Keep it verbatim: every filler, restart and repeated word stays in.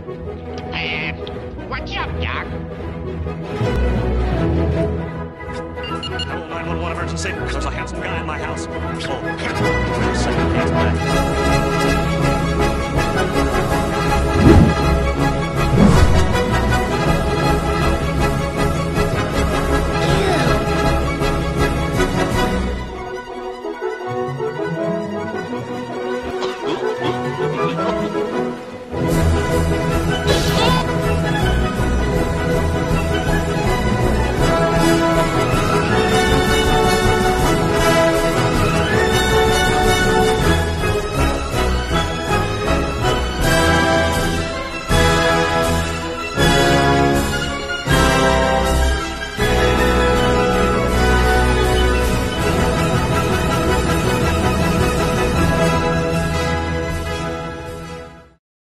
Uh, what's up, Doc? Hello, nine one one emergency. There's a handsome guy in my house. Oh, second case back.